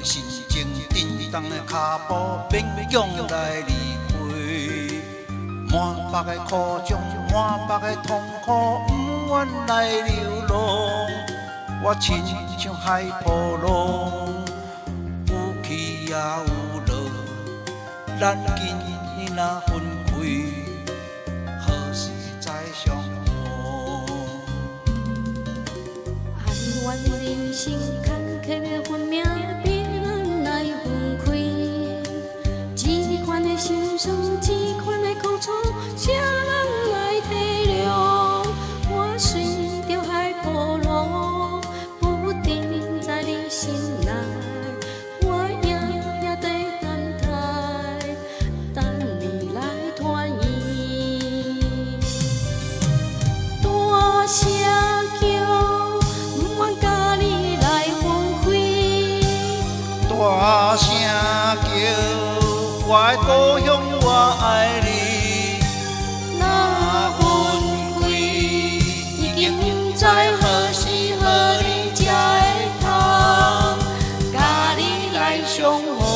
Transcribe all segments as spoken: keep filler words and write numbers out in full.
心情震动的脚步，勉强来离开。满腹的苦衷，满腹的痛苦，不愿来流浪。我亲像海波浪，有起也有落，咱今若分开，何时再相逢？ 哀怨人生坎坷的运命，逼咱来分开。这款的心酸，这款的苦楚，谁人来体谅？我随着海波浪，不定在你心内，我夜夜在等待，等你来团圆。大声叫，不愿甲你来分开。 大声叫，我的故乡，我爱你。若分开，已经不知何时何日才会通甲你来相逢。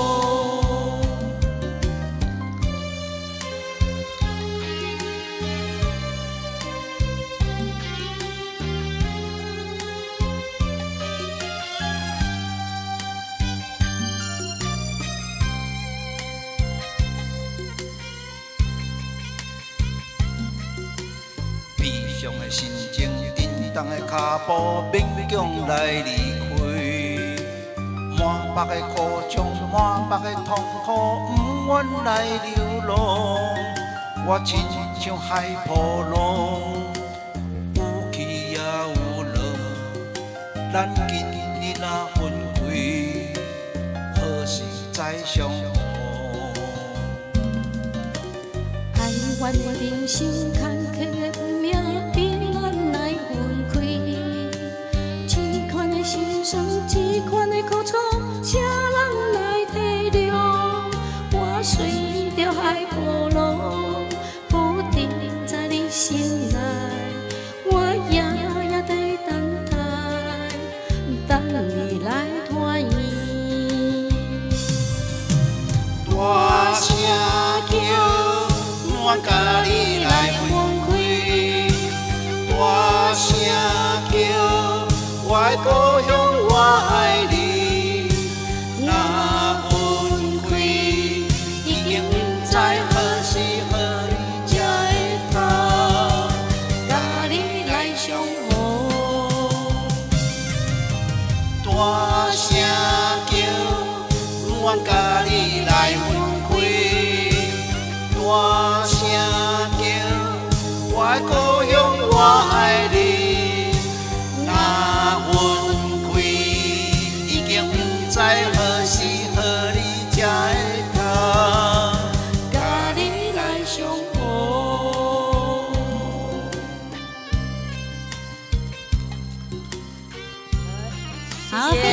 悲伤的心情，震动的脚步，勉强来离开。满腹的苦衷，满腹的痛苦，不愿来流浪。我亲像海波浪，有起也有落。咱今日若分开，何时再相逢？ 哀怨的人生，坎坷的运命，逼咱来分开。这款的心酸，这款的苦楚，谁人来体谅？我随着海波浪，不定在你心内，我夜夜在等待，等你来团圆。 大声叫，不愿甲你来分开。大声叫，我的故乡，我爱你。若分开，已经不知何时何日才会通甲你来相逢。大声叫，不愿甲你来分开。大声叫，我的故乡，我爱你。若分开，已经不知何时何日才会通甲你来相逢。 好。